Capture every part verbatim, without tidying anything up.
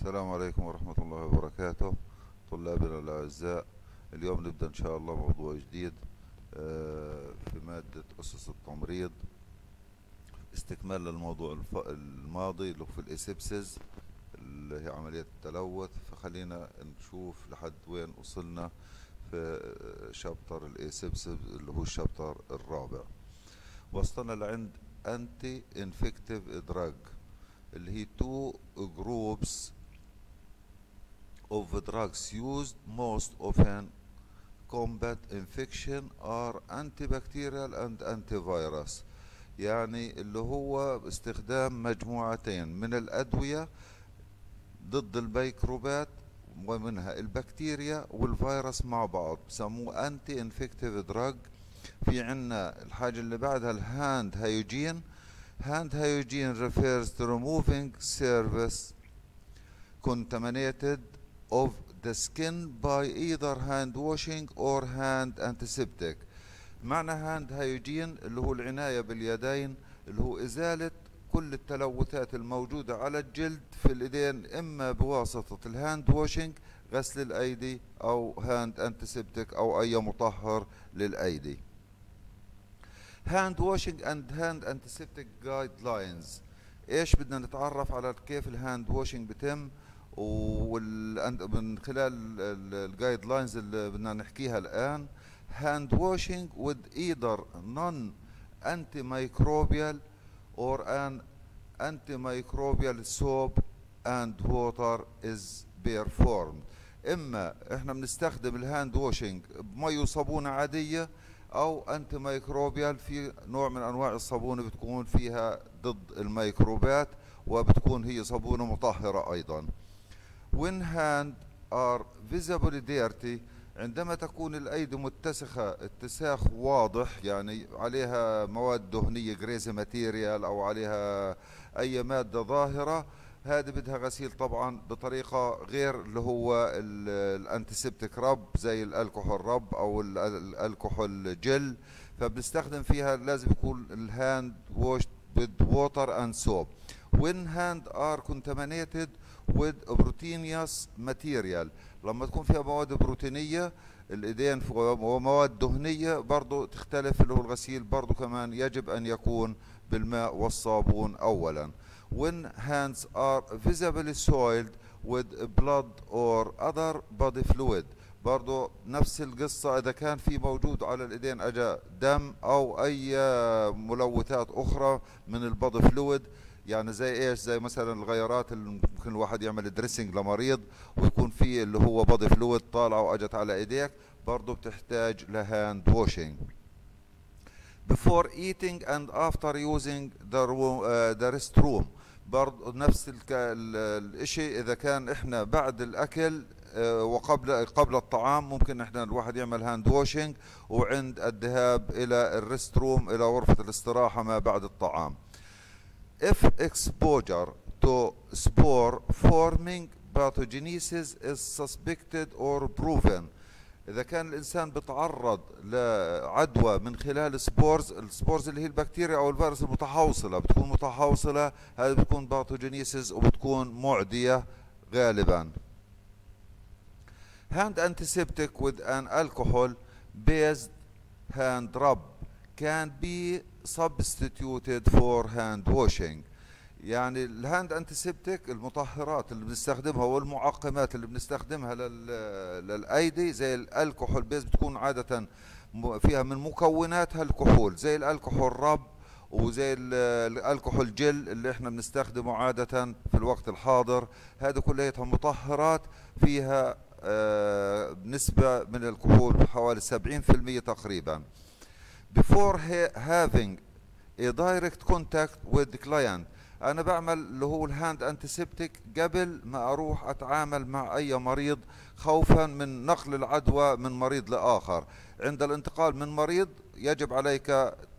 السلام عليكم ورحمة الله وبركاته. طلابنا الأعزاء، اليوم نبدأ إن شاء الله موضوع جديد آه، في مادة أسس التمريض، استكمال للموضوع الف- الماضي اللي هو في الإسبسز اللي هي عملية التلوث. فخلينا نشوف لحد وين وصلنا في شابتر الإسبسز اللي هو الشابتر الرابع. وصلنا لعند أنتي انفكتيف دراج اللي هي two groups of drugs used most often combat infection are antibacterial and antivirus. يعني اللي هو استخدام مجموعتين من الأدوية ضد الميكروبات ومنها البكتيريا والفيروس مع بعض، بسموه انتي انفكتيف دراج. في عنا الحاجة اللي بعدها الهاند هايجين. Hand hygiene refers to removing surface contaminated of the skin by either hand washing or hand antiseptic. معنى hand hygiene اللي هو العناية باليدين، اللي هو إزالة كل التلوثات الموجودة على الجلد في الإيدين، إما بواسطة الهاند واشنج غسل الأيدي أو هاند antiseptic أو أي مطهر للأيدي. Hand washing and hand antiseptic guidelines. ايش بدنا نتعرف على كيف الهاند واشنج بتم وال من خلال الجايد لاينز اللي بدنا نحكيها الان. Hand washing with either non antimicrobial or an antimicrobial soap and water is performed. اما احنا بنستخدم الهاند واشنج بمي وصابونه عاديه، او انتي ميكروبيال في نوع من انواع الصابونه بتكون فيها ضد الميكروبات وبتكون هي صابونه مطهره ايضا. When hand are visibly dirty، عندما تكون الايدي متسخه اتساخ واضح، يعني عليها مواد دهنيه جريزي ماتيريال او عليها اي ماده ظاهره، هذه بدها غسيل طبعا بطريقه غير اللي هو الانتيسبتيك رب زي الالكحول رب او الالكحول جل. فبنستخدم فيها لازم يكون الهاند واشد with water and soap. When hand are contaminated with proteinous material، لما تكون فيها مواد بروتينيه الايدين ومواد دهنيه برضو تختلف، اللي هو الغسيل برضو كمان يجب ان يكون بالماء والصابون اولا. When hands are visibly soiled with blood or other body fluid، برضو نفس القصة، إذا كان في موجود على الإيدين أجا دم أو أي ملوثات أخرى من البادي فلويد، يعني زي إيش؟ زي مثلا الغيارات اللي ممكن الواحد يعمل دريسنج لمريض ويكون فيه اللي هو بادي فلويد طالعة وأجت على إيديك، برضو بتحتاج لهاند واشنج. Before eating and after using the, room, uh, the restroom، برضو نفس الاشي. اذا كان احنا بعد الاكل وقبل قبل الطعام ممكن احنا الواحد يعمل هاند واشنج، وعند الذهاب الى الريستروم الى غرفة الاستراحة ما بعد الطعام. If exposure to spore forming pathogenesis is suspected or proven، إذا كان الإنسان بتعرض لعدوى من خلال سبورز، السبورز اللي هي البكتيريا أو الفيروس المتحوصلة، بتكون متحوصلة، هذه بتكون باثوجينيسيس وبتكون معدية غالبا. Hand antiseptic with an alcohol based hand rub can be substituted for hand washing. يعني الهاند انتيسبتيك المطهرات اللي بنستخدمها والمعقمات اللي بنستخدمها للايدي زي الالكحول بيز، بتكون عاده فيها من مكوناتها الكحول زي الالكحول رب وزي الالكحول جل اللي احنا بنستخدمه عاده في الوقت الحاضر. هذه كلها مطهرات فيها نسبه من الكحول حوالي سبعين بالمئة تقريبا. Before having a direct contact with the client، انا بعمل اللي هو الهاند انتيسبتيك قبل ما اروح اتعامل مع اي مريض، خوفا من نقل العدوى من مريض لاخر. عند الانتقال من مريض يجب عليك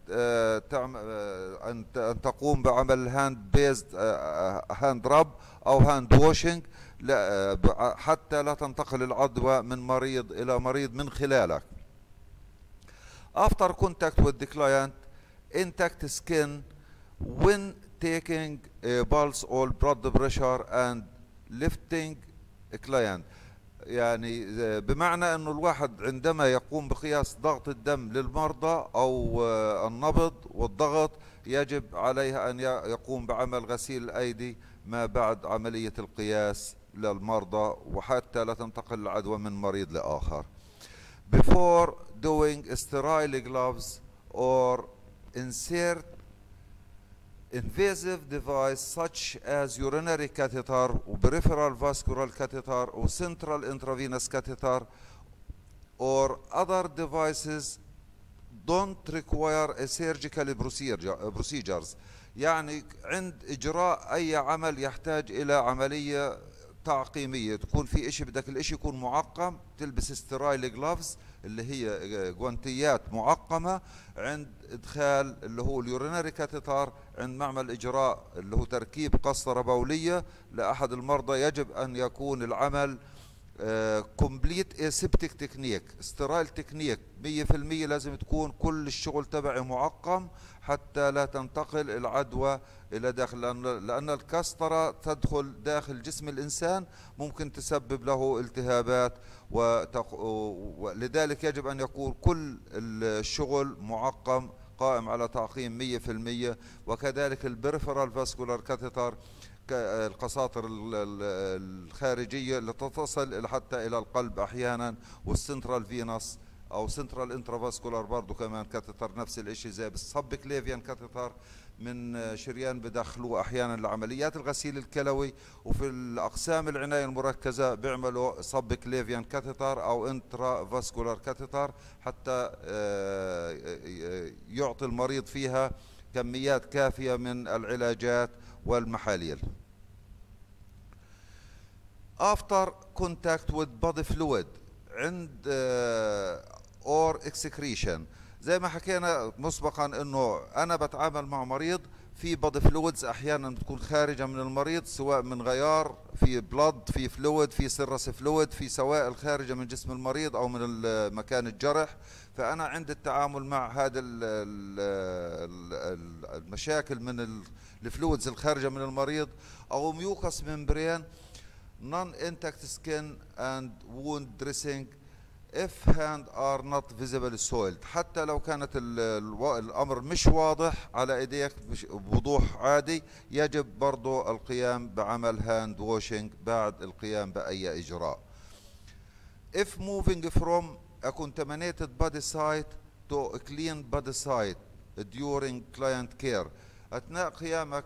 ان تقوم بعمل هاند بيزد هاند رب او هاند واشنج حتى لا تنتقل العدوى من مريض الى مريض من خلالك. After contact with the client، intact skin when taking a pulse or blood pressure and lifting client. يعني بمعنى انه الواحد عندما يقوم بقياس ضغط الدم للمرضى او النبض والضغط يجب عليه ان يقوم بعمل غسيل الايدي ما بعد عملية القياس للمرضى، وحتى لا تنتقل العدوى من مريض لاخر. Before doing sterile gloves or insert invasive device such as urinary catheter peripheral vascular catheter or central intravenous catheter or other devices don't require a surgical procedures. يعني عند إجراء أي عمل يحتاج إلى عملية تعقيمية، تكون في إشي بدك الإشي يكون معقم، تلبس سترايل جلافز اللي هي جوانتيات معقمة عند إدخال اللي هو اليورينري كاتيتر عند معمل إجراء اللي هو تركيب قسطرة بولية لأحد المرضى. يجب أن يكون العمل كومبليت اسيبتيك تكنيك، سترايل تكنيك مية في المية، لازم تكون كل الشغل تبعي معقم حتى لا تنتقل العدوى إلى داخل، لأن, لأن الكسطرة تدخل داخل جسم الإنسان ممكن تسبب له التهابات، ولذلك يجب أن يكون كل الشغل معقم قائم على تعقيم مية في المية. وكذلك البريفرال فاسكولار كاتيتر، القساطر الخارجية اللي تصل حتى إلى القلب أحيانا، والسنترال فينوس أو سنترال انترافاسكولار برضو كمان كاتيتر نفس الشيء، زي بالسبكليفيان كاتيتر من شريان بدخلوه أحيانا لعمليات الغسيل الكلوي. وفي الأقسام العناية المركزة بيعملوا سبكليفيان كاتيتر أو انترافاسكولار كاتيتر حتى يعطي المريض فيها كميات كافية من العلاجات والمحاليل. After contact with body fluid عند uh, or excretion، زي ما حكينا مسبقا انه انا بتعامل مع مريض في body fluids احيانا بتكون خارجه من المريض، سواء من غيار، في blood، في fluid، في سيرس fluid، في سوائل خارجه من جسم المريض او من مكان الجرح. فانا عند التعامل مع هذا المشاكل من الفلويدز الخارجه من المريض او ميوكس ممبرين، non intact skin and wound dressing if hand are not visibly soiled، حتى لو كانت الامر مش واضح على ايديك بوضوح عادي، يجب برضو القيام بعمل هاند واشنج بعد القيام باي اجراء. if moving from a contaminated body site to a clean body site during client care، اثناء قيامك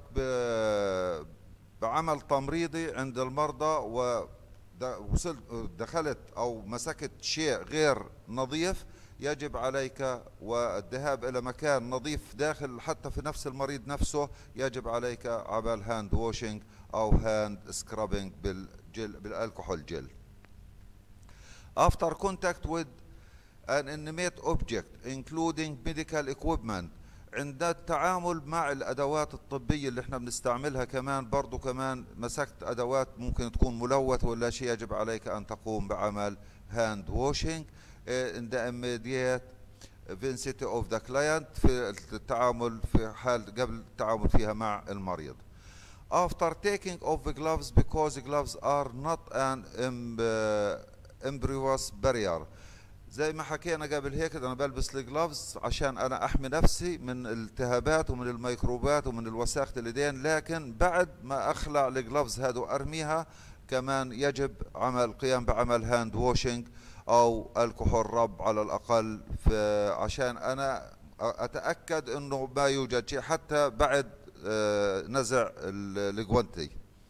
بعمل تمريضي عند المرضى ووصلت دخلت او مسكت شيء غير نظيف، يجب عليك والذهاب الى مكان نظيف داخل حتى في نفس المريض نفسه، يجب عليك عمل هاند واشنج او هاند سكرابينج بالجل بالالكحول جل. After contact with an inanimate object including medical equipment، عند التعامل مع الادوات الطبيه اللي احنا بنستعملها كمان برضو كمان مسكت ادوات ممكن تكون ملوثه ولا شيء، يجب عليك ان تقوم بعمل هاند واشنج in the immediate vicinity of the client في التعامل في حال قبل التعامل فيها مع المريض. After taking off the gloves because gloves are not an impervious barrier، زي ما حكينا قبل هيك انا بلبس الجلافز عشان انا احمي نفسي من الالتهابات ومن الميكروبات ومن الوساخة اليدين، لكن بعد ما اخلع الجلافز هذا وارميها كمان يجب عمل القيام بعمل هاند واشنج او الكحول رب على الاقل، عشان انا اتاكد انه ما يوجد شيء حتى بعد نزع الجوانتي.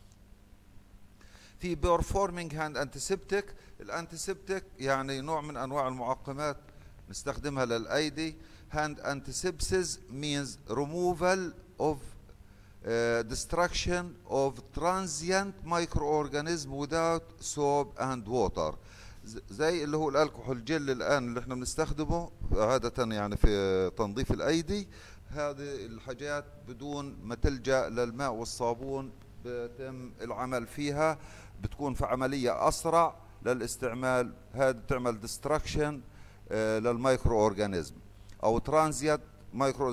في performing hand antiseptic، الانتيسبتيك يعني نوع من انواع المعقمات نستخدمها للايدي. hand antisepsis means removal of uh, destruction of transient microorganism without soap and water، زي اللي هو الالكحول جل الان اللي احنا بنستخدمه عادة يعني في تنظيف الايدي، هذه الحاجات بدون ما تلجأ للماء والصابون بيتم العمل فيها، بتكون في عملية اسرع للاستعمال. هذا بتعمل ديستراكشن للمايكرو اورجانيزم او ترانزيت مايكرو،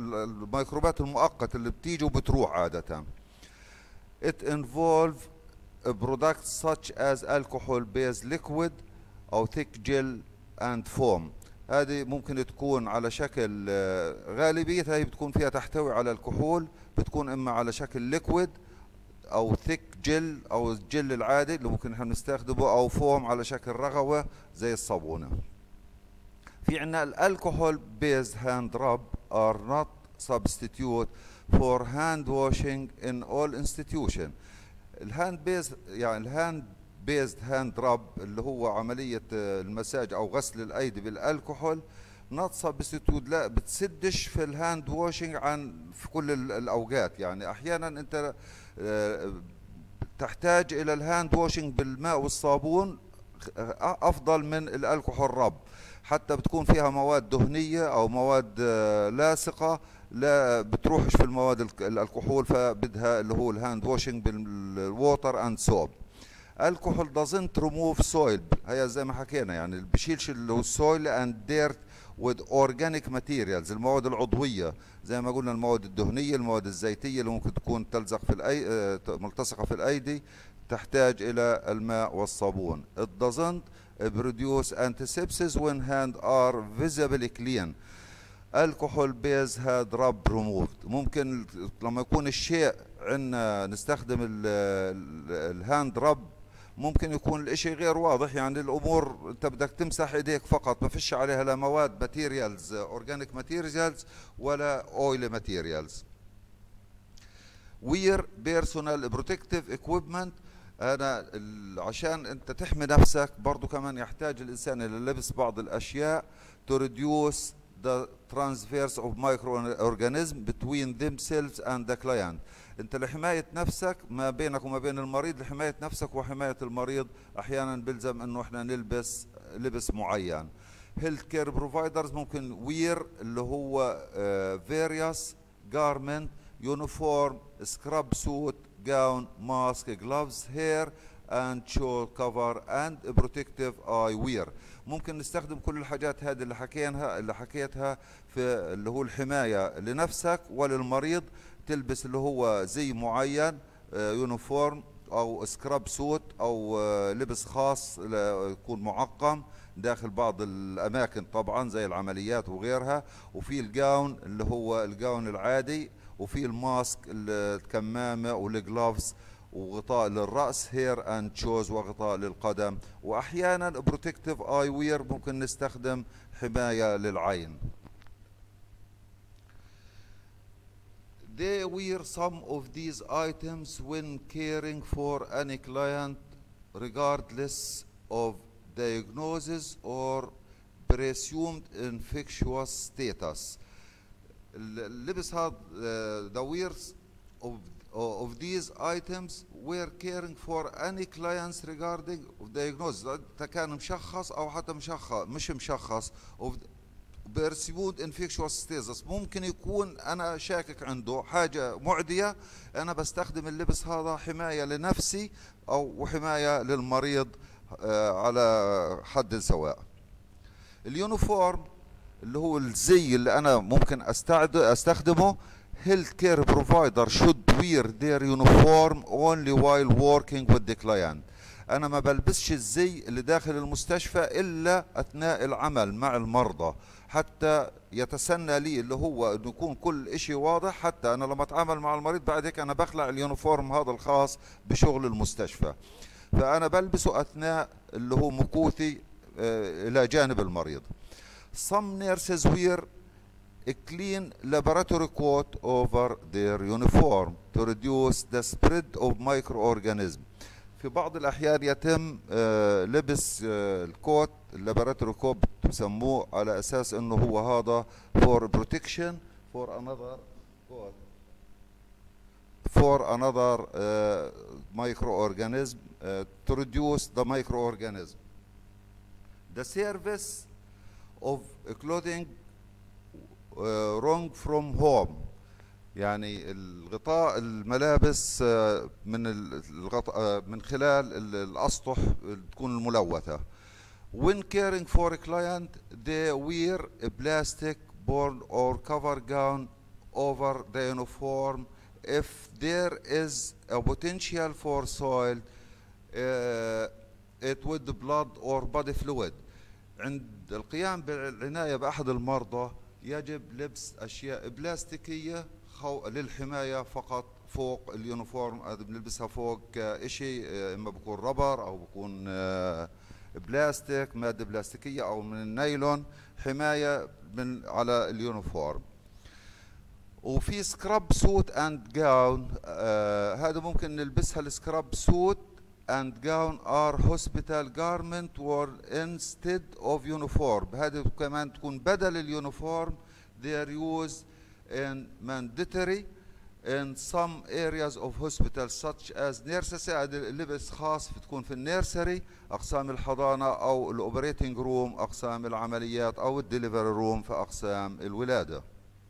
الميكروبات المؤقته اللي بتيجي وبتروح عاده. it involve products such as alcohol based liquid أو thick gel and foam. هذه ممكن تكون على شكل غالبيتها هي بتكون فيها تحتوي على الكحول، بتكون إما على شكل ليكويد أو thick gel أو الجل العادي اللي ممكن نحن نستخدمه، أو فوم على شكل رغوة زي الصابونة. في عنا الالكحول based hand rub are not substitute for hand washing in all institution. الهاند بيز يعني الهاند بيزد هاند راب اللي هو عملية المساج أو غسل الأيدي بالالكحول not substitute، لا بتسدش في الهاند واشنج عن في كل الأوقات. يعني أحيانا أنت تحتاج إلى الهاند واشنج بالماء والصابون أفضل من الالكحول راب، حتى بتكون فيها مواد دهنية أو مواد لاصقة لا بتروحش في المواد الكحول، فبدها اللي هو الهاند واشنج بالووتر اند سوب. الكحول doesn't remove soil، هي زي ما حكينا يعني بشيلش اللي هو السويل اند ديرت with organic materials، المواد العضوية زي ما قلنا، المواد الدهنية، المواد الزيتية اللي ممكن تكون تلزق في الأي... ملتصقة في الأيدي، تحتاج إلى الماء والصابون. It doesn't produce antisepsis when hands are visibly clean. alcohol based hand rub removed. ممكن لما يكون الشيء عندنا نستخدم الهاند رب، ممكن يكون الاشي غير واضح، يعني الامور انت بدك تمسح ايديك فقط، ما فيش عليها لا مواد ماتيريالز اورجانيك ماتيريالز ولا اويل ماتيريالز. وير بيرسونال بروتكتيف اكويبمنت، انا عشان انت تحمي نفسك برضو كمان يحتاج الانسان الى لبس بعض الاشياء to reduce the transfers of microorganisms between themselves and the client. انت لحماية نفسك ما بينك وما بين المريض، لحماية نفسك وحماية المريض احيانا بيلزم انه احنا نلبس لبس معين. health care providers ممكن وير اللي هو uh, various garment uniform scrub suit gown mask gloves hair and shoe cover and protective eye wear. ممكن نستخدم كل الحاجات هذه اللي حكيناها اللي حكيتها في اللي هو الحماية لنفسك وللمريض، تلبس اللي هو زي معين يونيفورم او سكراب سوت او لبس خاص يكون معقم داخل بعض الاماكن طبعا زي العمليات وغيرها، وفي الجاون اللي هو الجاون العادي، وفي الماسك الكمامة والجلافز وغطاء للرأس هير اند شوز وغطاء للقدم، واحيانا بروتكتيف اي وير ممكن نستخدم حماية للعين. They wear some of these items when caring for any client regardless of diagnosis or presumed infectious status. اللبس هذا the wears of of these items were caring for any clients regarding diagnosis، إذا كان مشخص أو حتى مشخص مش مشخص of presumed infectious status. ممكن يكون أنا شاكك عنده حاجة معدية، أنا بستخدم اللبس هذا حماية لنفسي أو حماية للمريض على حد سواء. اليونيفورم اللي هو الزي اللي أنا ممكن أستخدمه. health care provider should wear their uniform only while working with the client. أنا ما بلبسش الزي اللي داخل المستشفى إلا أثناء العمل مع المرضى، حتى يتسنى لي اللي هو إنه يكون كل إشي واضح، حتى أنا لما أتعامل مع المريض بعد هيك أنا بخلع اليونيفورم هذا الخاص بشغل المستشفى، فأنا بلبسه أثناء اللي هو مكوثي إلى جانب المريض. some nurses wear a clean laboratory coat over their uniform to reduce the spread of microorganisms. في بعض الأحيان يتم لبس الكوت اللابراتوري كوت بسموه على أساس إنه هو هذا for protection for another coat for another uh, microorganism uh, to reduce the microorganism. The service of clothing uh, wrong from home، يعني الغطاء الملابس من الغطاء من خلال الأسطح تكون الملوثة. When caring for a client they wear a plastic board or cover gown over the uniform if there is a potential for soil it with blood or body fluid. عند القيام بالعناية بأحد المرضى يجب لبس أشياء بلاستيكية للحماية فقط فوق اليونيفورم، بنلبسها فوق كإشي، إما بكون ربر أو بكون بلاستيك، مادة بلاستيكية أو من النايلون، حماية من على اليونيفورم. وفي سكراب سوت اند جاون، هذا ممكن نلبسها. السكراب سوت and gown are hospital garment worn instead of uniform. هذه كمان تكون بدل اليونيفورم. They are used in mandatory in some areas of hospitals such as nursery. هذا اللبس خاص بتكون في النيرسري، أقسام الحضانة أو الأوبريتنج روم، أقسام العمليات، أو الدليفري روم في أقسام الولادة.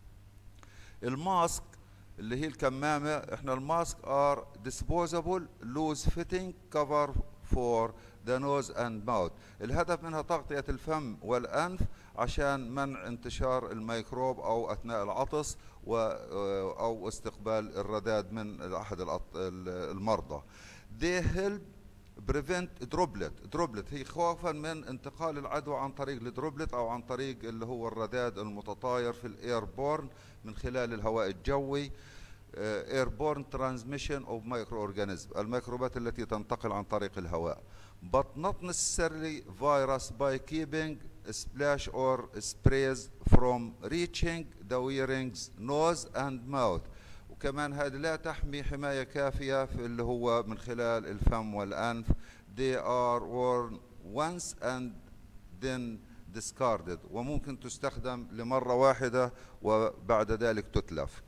الماسك اللي هي الكمامة، احنا الماسك are disposable loose fitting cover for the nose and mouth. الهدف منها تغطية الفم والأنف عشان منع انتشار الميكروب أو أثناء العطس و أو استقبال الرذاذ من أحد المرضى. They help prevent droplet. droplet هي خوفا من انتقال العدوى عن طريق الدروبلت أو عن طريق اللي هو الرذاذ المتطاير في الايربورن من خلال الهواء الجوي. airborne transmission of microorganisms، الميكروبات التي تنتقل عن طريق الهواء. but not necessarily virus by keeping splash or sprays from reaching the wearing's nose and mouth. وكمان هذه لا تحمي حماية كافية في اللي هو من خلال الفم والأنف. they are worn once and then discarded، وممكن تستخدم لمرة واحدة وبعد ذلك تتلف.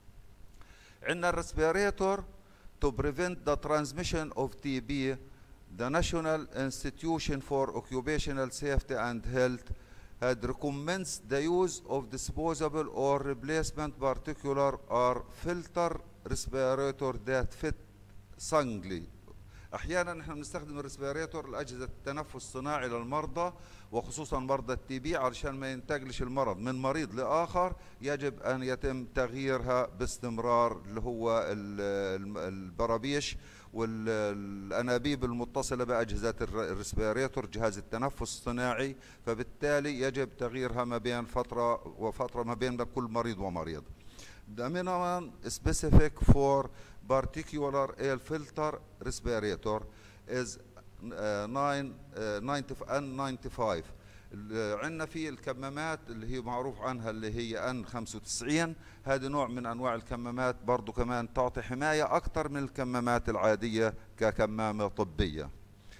عندنا الريسبيريتور to prevent the transmission of تي بي. the National Institution for Occupational Safety and Health had recommends the use of disposable or replacement particular or filter respirator that fit snugly. احيانا نحن بنستخدم الريسبيريتور لاجهزه التنفس الصناعي للمرضى وخصوصا مرضى التي بي علشان ما ينتقلش المرض من مريض لاخر، يجب ان يتم تغييرها باستمرار، اللي هو البرابيش والانابيب المتصله باجهزه الريسبيريتور جهاز التنفس الصناعي، فبالتالي يجب تغييرها ما بين فتره وفتره ما بين كل مريض ومريض. The minimum specific for particular air filter respirator is ناين ناينتي فايف. عندنا في الكمامات اللي هي معروف عنها اللي هي إن خمسة وتسعين، هذا نوع من انواع الكمامات برضو كمان تعطي حماية اكثر من الكمامات العادية ككمامة طبية.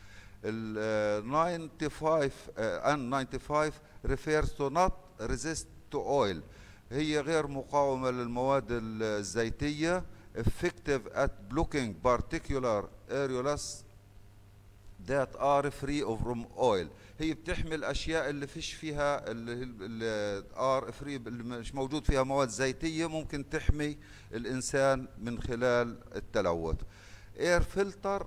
ال ناينتي فايف إن ناينتي فايف refers to not resist to oil، هي غير مقاومة للمواد الزيتية، effective at blocking particular aerosols that are free of oil. هي بتحمي الاشياء اللي فيش فيها اللي ار فري اللي مش موجود فيها مواد زيتيه، ممكن تحمي الانسان من خلال التلوث. air filter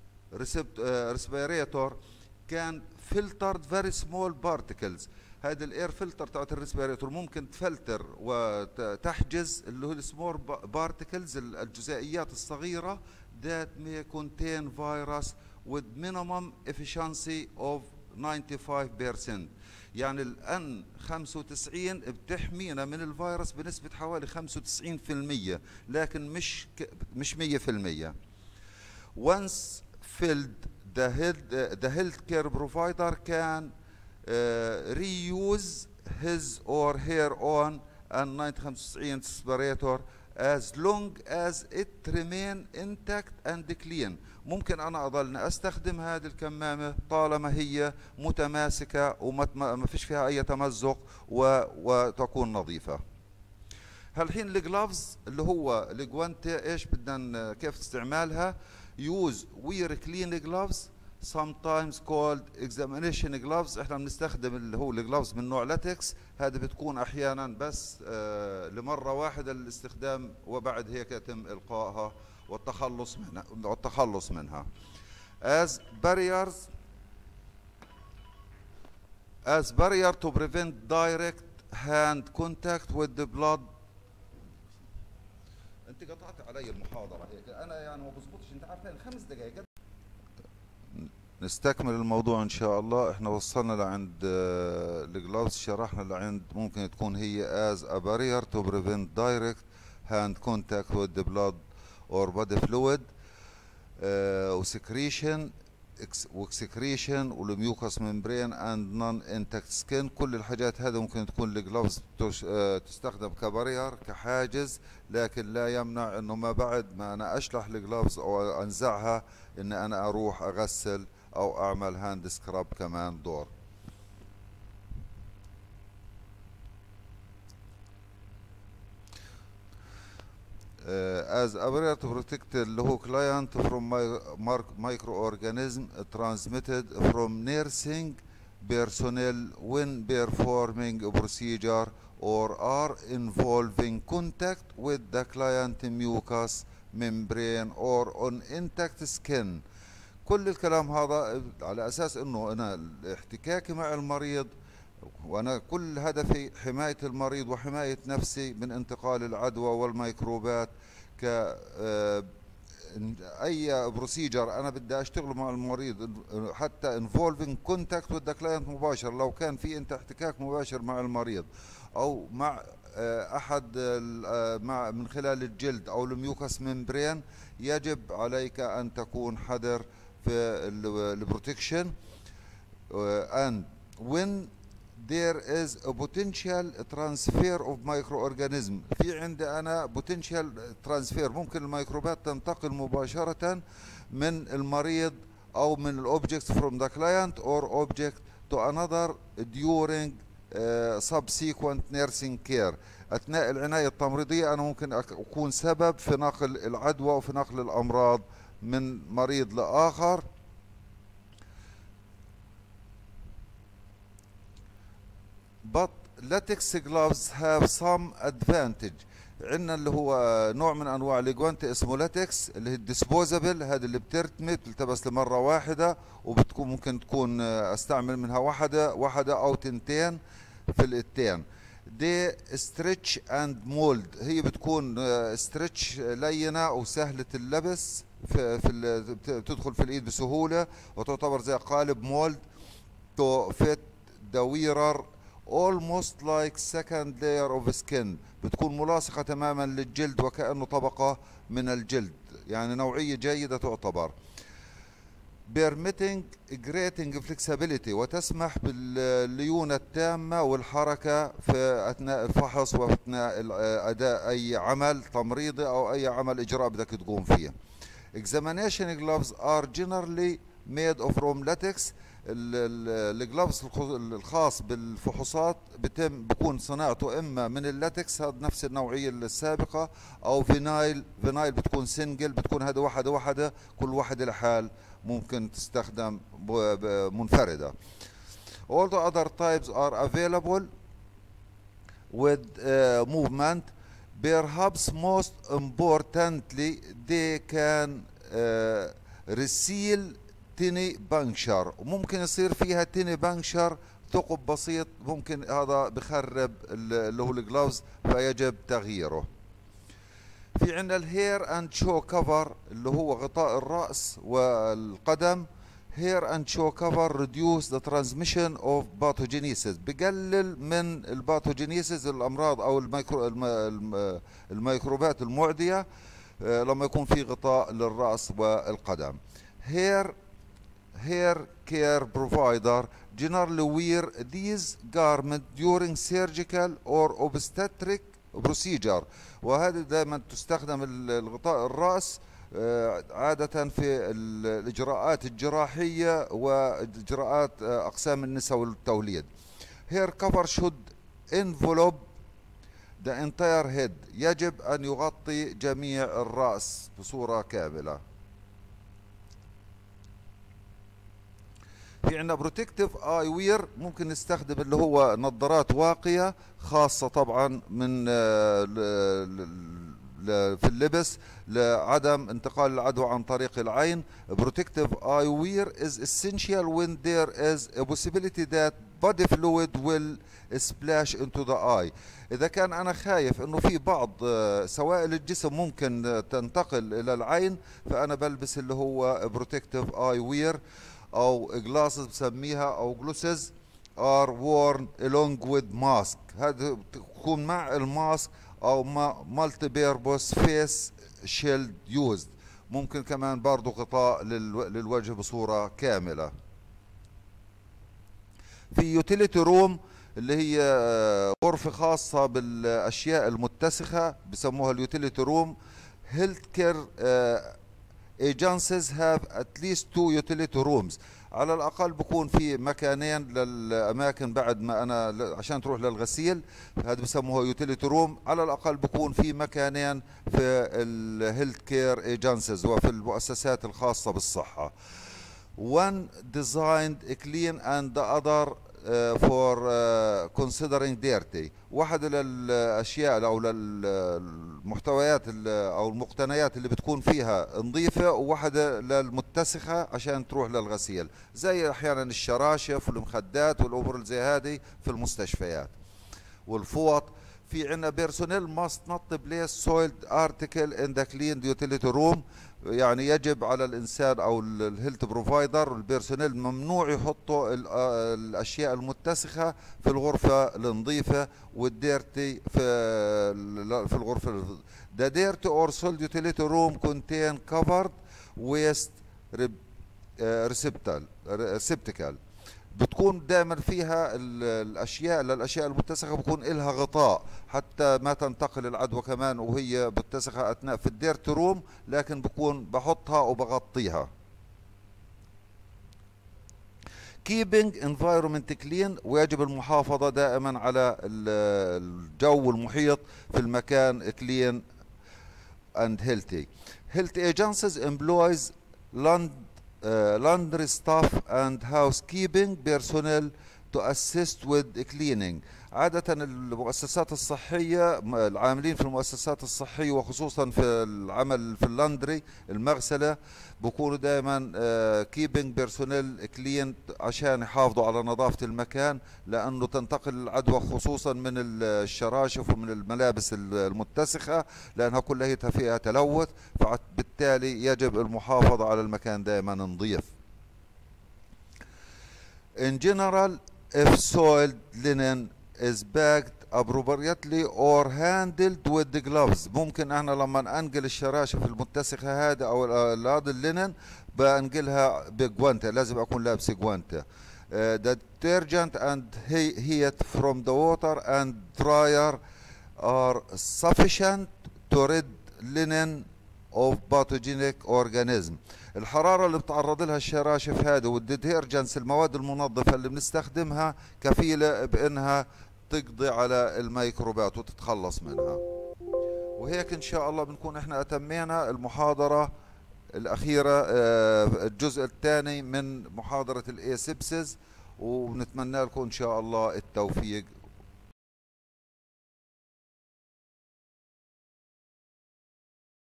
respirator can filter very small particles. هذا الاير فلتر تاعت الريسبيريتور ممكن تفلتر وتحجز اللي هو السمول بارتكلز الجزيئيات الصغيره that may contain virus with minimum efficiency of ناينتي فايف بالمئة. يعني الان خمسة وتسعين بتحمينا من الفيروس بنسبه حوالي خمسة وتسعين بالمئة، لكن مش مش مية بالمئة. once filled the health the healthcare provider can Uh, reuse his or her own إن خمسة وتسعين respirator as long as it remain intact and clean. ممكن أنا أظل أستخدم هذه الكمامة طالما هي متماسكة وما فيش فيها أي تمزق وتكون نظيفة. هالحين الجلافز اللي هو الجوانتي ايش بدنا كيف استعمالها؟ use wear clean gloves sometimes called examination gloves. احنا بنستخدم اللي هو الجلافز من نوع لاتكس، هذا بتكون احيانا بس آه لمره واحده للاستخدام وبعد هيك يتم القائها والتخلص منها والتخلص منها. as barriers as barrier to prevent direct hand contact with the blood. انت قطعت علي المحاضره هيك، انا يعني ما بزبطش، انت عارفين خمس دقائق نستكمل الموضوع ان شاء الله. احنا وصلنا لعند الجلوفز، شرحنا لعند ممكن تكون هي as a barrier to prevent direct hand contact with the blood or body fluid وسكريشن واكسكريشن والميوكس ممبرين اند نون انتكت سكين. كل الحاجات هذه ممكن تكون الجلوفز تستخدم كبارير كحاجز، لكن لا يمنع انه ما بعد ما انا اشلح الجلوفز او انزعها ان انا اروح اغسل او اعمل هاند سكراب كمان دور. Uh, as a barrier to protect اللي هو client from microorganism transmitted from nursing personnel when performing a procedure or are involving contact with the client mucous membrane or on intact skin. كل الكلام هذا على اساس انه انا احتكاكي مع المريض وانا كل هدفي حمايه المريض وحمايه نفسي من انتقال العدوى والميكروبات. ك اي بروسيجر انا بدي اشتغل مع المريض حتى involving contact with the client مباشر، لو كان في انت احتكاك مباشر مع المريض او مع احد مع من خلال الجلد او الميوكس ممبرين، يجب عليك ان تكون حذر في البروتكشن. and when there is a potential transfer of microorganism، في عندي أنا potential transfer، ممكن الميكروبات تنتقل مباشرة من المريض أو من ال objects from the client or object to another during uh, subsequent nursing care. أثناء العناية التمريضية أنا ممكن أكون سبب في نقل العدوى وفي نقل الأمراض من مريض لآخر. but latex gloves have some advantage. عندنا اللي هو نوع من انواع الجوانتي اسمه لاتكس اللي هي الديسبوزابل، هذه اللي بترتمي بتلتبس لمره واحده وبتكون ممكن تكون استعمل منها واحده واحده او تنتين في الايدتين. دي ستريتش اند مولد، هي بتكون ستريتش لينه وسهله اللبس في, في بتدخل في الايد بسهوله وتعتبر زي قالب مولد تو فيت ذا ويرر almost like second layer of skin، بتكون ملاصقة تماما للجلد وكأنه طبقة من الجلد، يعني نوعية جيدة تعتبر. permitting greater flexibility، وتسمح بالليونة التامة والحركة في أثناء الفحص وأثناء أداء أي عمل تمريضي أو أي عمل إجراء بدك تقوم فيه. examination gloves are generally made of from latex. الجلافز الخاص بالفحوصات بتم بكون صناعته اما من اللاتكس، هذا نفس النوعيه السابقه، او فينايل. فينايل بتكون سنجل، بتكون هذا واحده واحده كل واحده لحال ممكن تستخدم منفرده. all the other types are available with uh, movement. perhaps most importantly they can uh, reseal تيني بانكشر، وممكن يصير فيها تيني بانكشر ثقب بسيط، ممكن هذا بخرب اللي هو الجلوفز فيجب تغييره. في عندنا الهير اند شو كفر اللي هو غطاء الراس والقدم. هير اند شو كفر ريديوس ذا ترانسميشن اوف باثوجينيسيس، بقلل من الباثوجينيسيس الامراض او الميكرو الميكروبات المعديه لما يكون في غطاء للراس والقدم. هير hair care provider generally wear these garments during surgical or obstetric procedure، وهذه دائما تستخدم الغطاء الرأس عادة في الإجراءات الجراحية وإجراءات أقسام النساء والتوليد. hair cover should envelop the entire head، يجب أن يغطي جميع الرأس بصورة كاملة. في عندنا بروتكتيف اي وير، ممكن نستخدم اللي هو نظارات واقية خاصة طبعا من في اللبس لعدم انتقال العدوى عن طريق العين. protective eye wear is essential when there is a possibility that body fluid will splash into the eye. إذا كان أنا خايف إنه في بعض سوائل الجسم ممكن تنتقل إلى العين، فأنا بلبس اللي هو protective eye wear. او glasses بسميها او glasses are worn along with mask. هذا تكون مع الماسك او multi purpose face shield used. ممكن كمان برضو غطاء للوجه بصورة كاملة. في يوتيليتي روم اللي هي غرفة خاصة بالأشياء المتسخة بسموها اليوتيليتي روم. هيلث كير agencies have at least two utility rooms. على الأقل بكون في مكانين للأماكن بعد ما أنا عشان تروح للغسيل، هذا بسموها يوتيليتي روم. على الأقل بكون في مكانين في الهيلث كير ايجنسيز وفي المؤسسات الخاصة بالصحة. One designed clean and the other uh, for uh, considering dirty. واحدة للأشياء أو للمحتويات أو المقتنيات اللي بتكون فيها نظيفة، وواحدة للمتسخة عشان تروح للغسيل، زي أحيانا الشراشف والمخدات والأمور اللي زي هذه في المستشفيات والفوط. في عنا بيرسونيل must not place soiled article in the cleaned utility room. يعني يجب على الانسان او الهيلث بروفايدر والبيرسونيل ممنوع يحطوا الاشياء المتسخه في الغرفه النظيفه والديرتي في في الغرفه. The dirty or soiled utility room contain covered waste receptacle. بتكون دائما فيها الاشياء للاشياء المتسخه بكون لها غطاء حتى ما تنتقل العدوى كمان وهي متسخه اثناء في الديرت روم، لكن بكون بحطها وبغطيها. keeping environment clean، ويجب المحافظه دائما على الجو المحيط في المكان clean and healthy. health agencies employs land Uh, laundry staff and housekeeping personnel to assist with cleaning. عادة المؤسسات الصحية العاملين في المؤسسات الصحية وخصوصا في العمل في اللاندري المغسلة بكونوا دائما uh, keeping personnel clean عشان يحافظوا على نظافة المكان، لأنه تنتقل العدوى خصوصا من الشراشف ومن الملابس المتسخة لأنها كلها فيها تلوث، فبالتالي يجب المحافظة على المكان دائما نظيف. In general, if soiled linen is bagged appropriately or handled with the gloves. ممكن احنا لما انقل الشراشف المتسخه هذا او هذا اللينن بنقلها بجوانتا، لازم اكون لابس جوانتا. Uh, the detergent and heat from the water and dryer are sufficient to rid linen of pathogenic organism. الحرارة اللي بتعرض لها الشراشف هذه والديترجنس المواد المنظفة اللي بنستخدمها كفيلة بانها تقضي على الميكروبات وتتخلص منها. وهيك ان شاء الله بنكون احنا اتمينا المحاضرة الاخيرة الجزء الثاني من محاضرة الاسبسز، ونتمنى لكم ان شاء الله التوفيق.